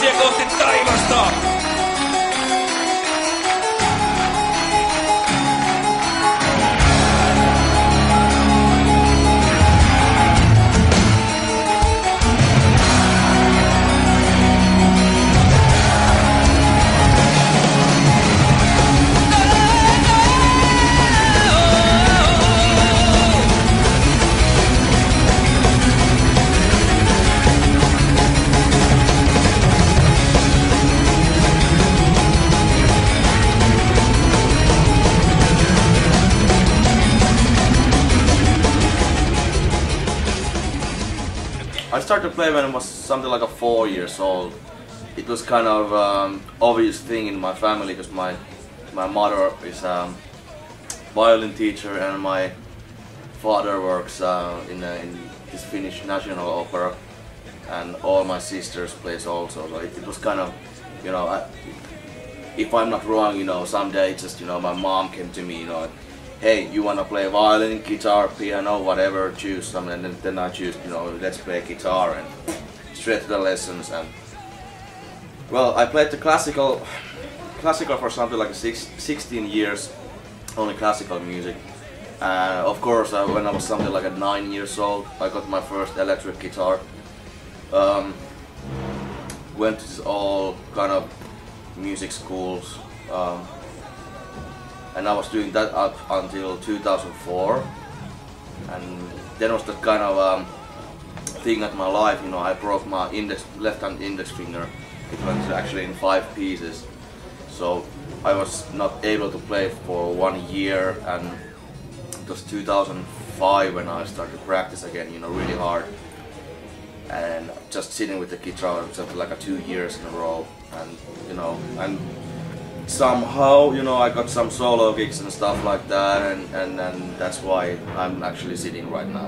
käsiä kohti taivasta! I started to play when I was something like 4 years old. It was kind of obvious thing in my family because my mother is a violin teacher and my father works in this Finnish National Opera, and all my sisters plays also. So it was kind of, you know, if I'm not wrong, you know, someday just, you know, my mom came to me, you know, hey, you wanna play violin, guitar, piano, whatever, choose something, and then I choose, you know, let's play guitar and straight to the lessons. And well, I played the classical for something like 16 years, only classical music. Of course, when I was something like 9 years old, I got my first electric guitar. Went to all kind of music schools. And I was doing that up until 2004, and then was that kind of thing at my life. You know, I broke my left-hand index finger. It went actually in 5 pieces, so I was not able to play for 1 year, and it was 2005 when I started to practice again. You know, really hard, and just sitting with the guitar something like 2 years in a row, and you know, and somehow, you know, I got some solo gigs and stuff like that, and that's why I'm actually sitting right now.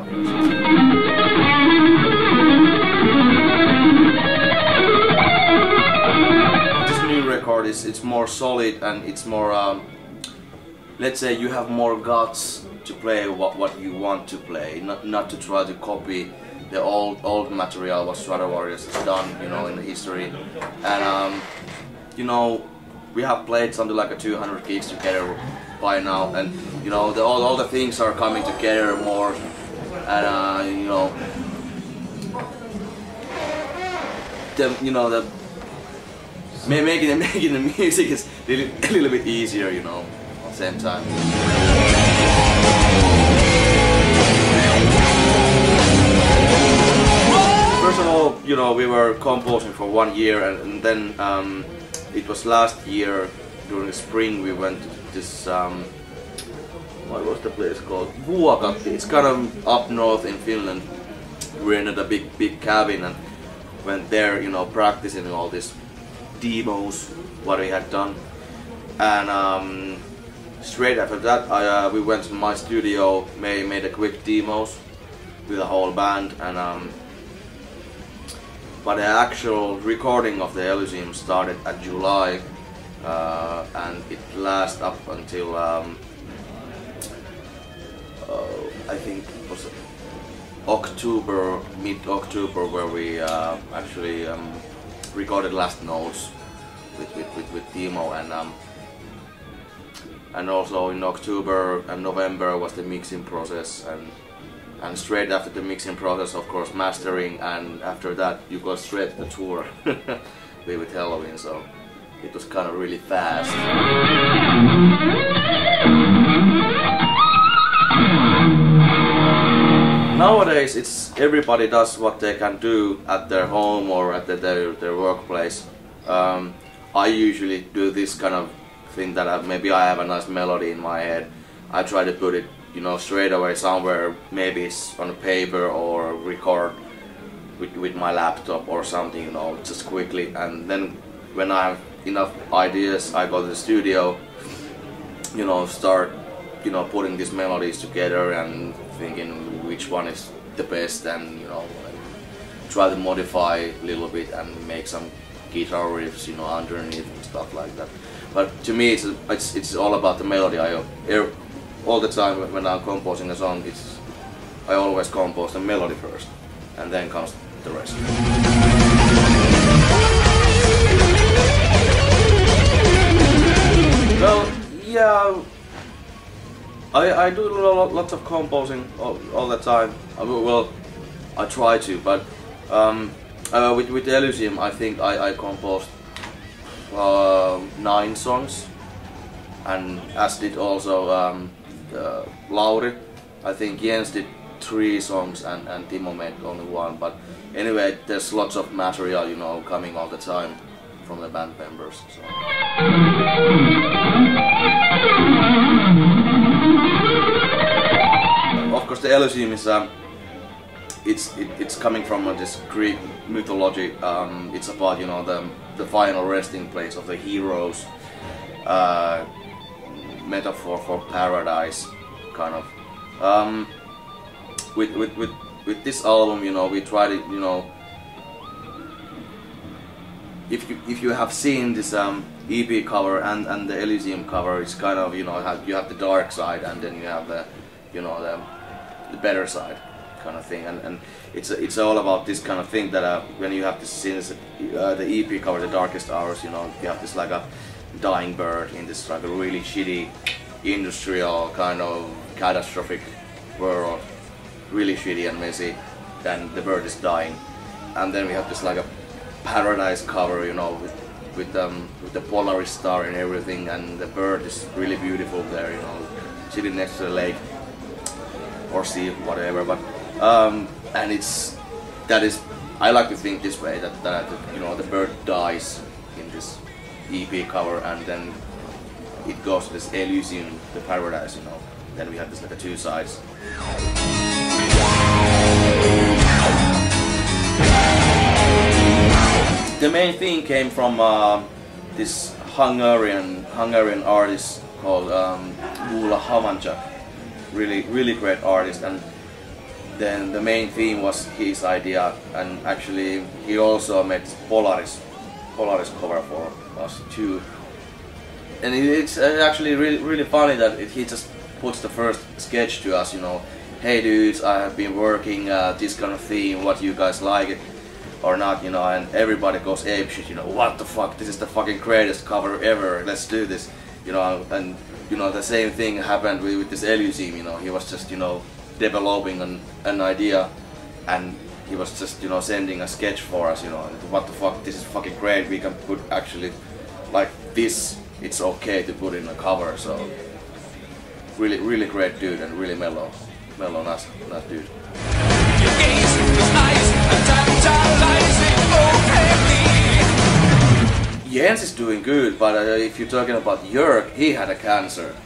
This new record it's more solid, and it's more, let's say you have more guts to play what you want to play, not to try to copy the old material what Stratovarius has done, you know, in the history. And you know, we have played something like 200 gigs together by now, and you know, all the things are coming together more, and you know, making the music is a little bit easier, you know, at the same time. First of all, you know, we were composing for 1 year, and then it was last year during the spring we went to this, what was the place called? Vuokatti. It's kind of up north in Finland. We rented a big cabin and went there, you know, practicing all these demos, what we had done. And straight after that we went to my studio, made a quick demos with the whole band, and but the actual recording of the Elysium started at July, and it lasted up until I think it was October, mid-October, where we actually recorded last notes with Timo, and also in October and November was the mixing process, and straight after the mixing process, of course, mastering, and after that you go straight to the tour with Helloween, so it was kind of really fast. Nowadays, everybody does what they can do at their home or at their workplace. I usually do this kind of thing that maybe I have a nice melody in my head. I try to put it, you know, straight away somewhere, maybe it's on a paper or record with my laptop or something, you know, just quickly. And then when I have enough ideas, I go to the studio, you know, start, you know, putting these melodies together and thinking which one is the best, and you know, try to modify a little bit and make some guitar riffs, you know, underneath and stuff like that. But to me, it's all about the melody. All the time when I'm composing a song, I always compose the melody first, and then comes the rest. Yeah, I do lots of composing all the time. Well, I try to, but with Elysium, I think I composed 9 songs, and as did also Lauri. I think Jens did 3 songs and Timo made only 1. But anyway, there's lots of material, you know, coming all the time from the band members. So. Of course, the Elysium is it's coming from this Greek mythology. It's about, you know, the final resting place of the heroes, metaphor for paradise, kind of. With this album, you know, we tried it, you know. If you have seen this EP cover and the Elysium cover, it's kind of, you know, you have the dark side and then you have the, you know, the better side kind of thing, and it's all about this kind of thing that when you have this the EP cover, The Darkest Hours, you know, you have this like a dying bird in this like a really shitty industrial kind of catastrophic world, really shitty and messy, and the bird is dying, and then we have this like a paradise cover, you know, with the Polaris star and everything, and the bird is really beautiful there, you know, sitting next to the lake or sea, whatever. But and I like to think this way, that you know, the bird dies in this EP cover, and then it goes to this Elysium, the paradise, you know. Then we have this like a 2 sides. The main theme came from this Hungarian artist called Gyula Hamanchak. Really great artist, and then the main theme was his idea, and actually he also made Polaris cover for us too. And it's actually really funny that he just puts the first sketch to us, you know. Hey dudes, I have been working this kind of theme, what you guys like it or not, you know, and everybody goes apeshit, you know, what the fuck, this is the fucking greatest cover ever, let's do this, you know. And you know, the same thing happened with this Elysium, you know. He was just, you know, developing an idea, and he was just, you know, sending a sketch for us, you know, what the fuck, this is fucking great, we can put actually like this, it's okay to put in a cover. So really great dude, and really mellow nice dude. Jens is doing good, but if you're talking about Jörg, he had a cancer.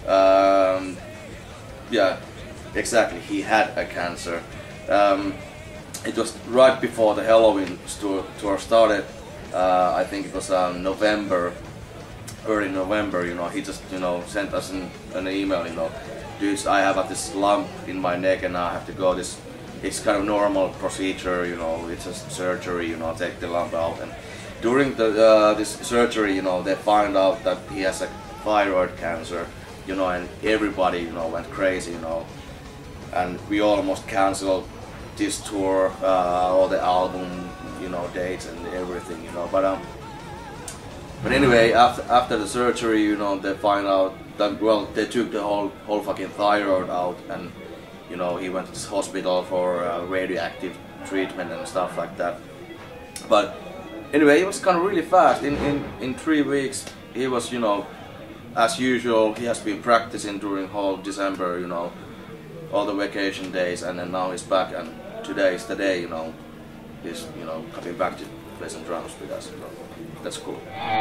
Yeah, exactly, he had a cancer. It was right before the Halloween tour started. I think it was November, early November, you know. He just, you know, sent us an email, you know, dudes, I have this lump in my neck and I have to go this, it's kind of normal procedure, you know, it's a surgery, you know, take the lump out. And during this surgery, you know, they find out that he has a thyroid cancer, you know, and everybody, you know, went crazy, you know, and we almost canceled this tour, all the album, you know, dates and everything, you know. But anyway, after the surgery, you know, they find out that, well, they took the whole fucking thyroid out, and you know, he went to this hospital for radioactive treatment and stuff like that. But anyway, it was kind of really fast. In 3 weeks, he was, you know, as usual. He has been practicing during whole December, you know, all the vacation days, and then now he's back, and today is the day, you know, he's, you know, coming back to play some drums with us. So that's cool.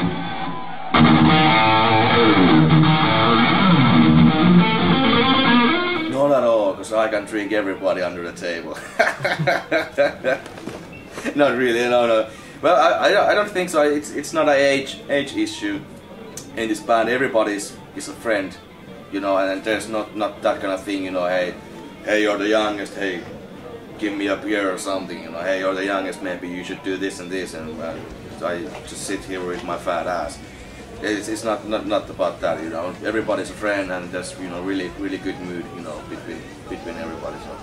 Not at all, because I can drink everybody under the table. Not really, no. Well, I don't think so. It's not an age issue in this band. Everybody is a friend, you know, and there's not that kind of thing, you know. Hey, you're the youngest. Hey, give me a beer or something, you know. Hey, you're the youngest. Maybe you should do this and this, and I just sit here with my fat ass. It's not about that, you know. Everybody's a friend, and there's, you know, really good mood, you know, between everybody. So.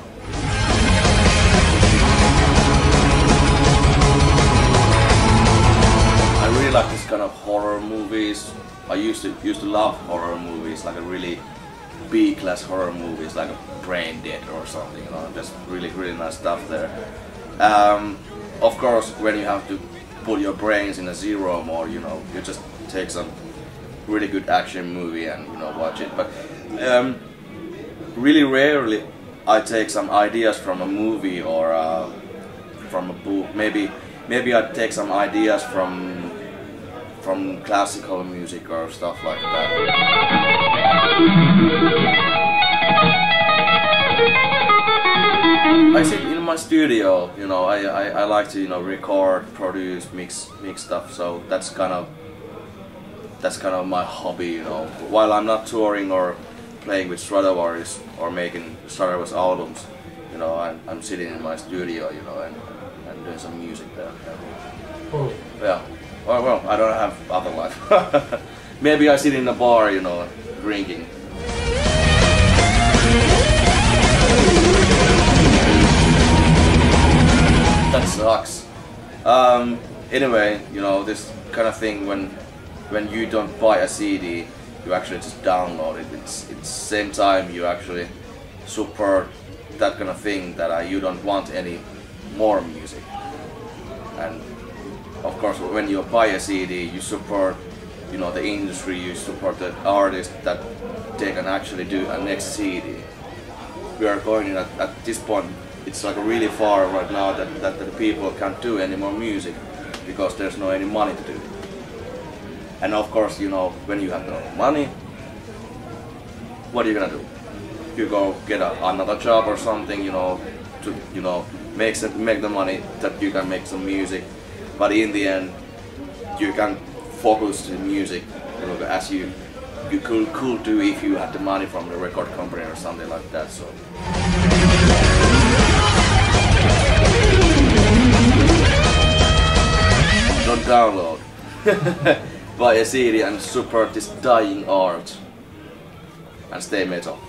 I really like this kind of horror movies. I used to love horror movies, like a really B-class horror movies, like a Brain Dead or something. You know, just really nice stuff there. Of course, when you have to put your brains in a zero mode, you know, you just take some really good action movie and, you know, watch it. But really rarely I take some ideas from a movie or from a book. Maybe I take some ideas from classical music or stuff like that. I sit in my studio, you know, I like to, you know, record, produce, mix stuff, so that's kind of my hobby, you know. While I'm not touring or playing with Stradivarius or making Stradivarius albums, you know, I'm sitting in my studio, you know, and doing some music there. Oh. Yeah. Well, I don't have other life. Maybe I sit in a bar, you know, drinking. That sucks. Anyway, you know, this kind of thing when you don't buy a CD, you actually just download it. It's same time you actually support that kind of thing that you don't want any more music. And of course, when you buy a CD, you support, you know, the industry, you support the artist that they can actually do a next CD. We are going at this point, it's like really far right now that the people can't do any more music because there's no any money to do it. And of course, you know, when you have no money, what are you gonna do? You go get another job or something, you know, to, you know, make the money that you can make some music. But in the end, you can focus to the music, you know, as you could do if you had the money from the record company or something like that. So. Don't download. Buy a CD and support this dying art. And stay metal.